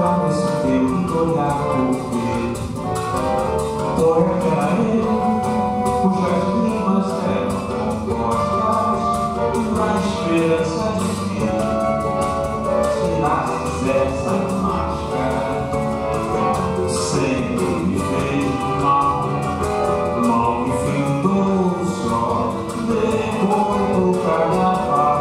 entrar nesse teu lindo olhar, porque tu é aquela eu, cujas rimas eram compostas na esperança de que tirasses essa máscara. Sempre me fez mal, mal me findou só depois do carnaval.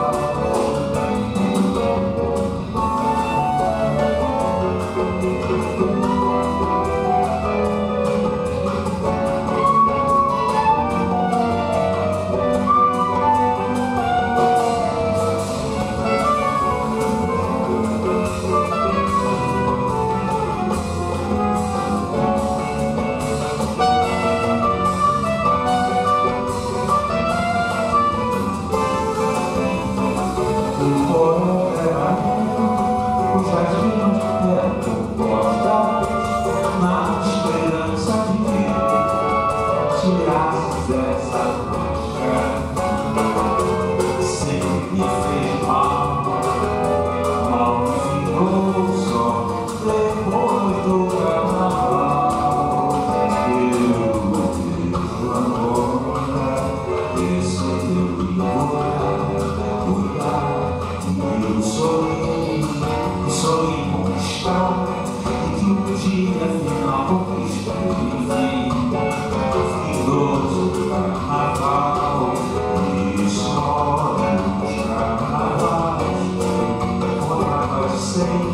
Tirasses essa máscara, sempre me fez mal, mal me ficou só depois do carnaval. Eu vejo agora esse teu lindo olhar, e eu sonhei conquistar, e que um dia final conquista enfim. Carnaval, e só nos carnavais, com água sem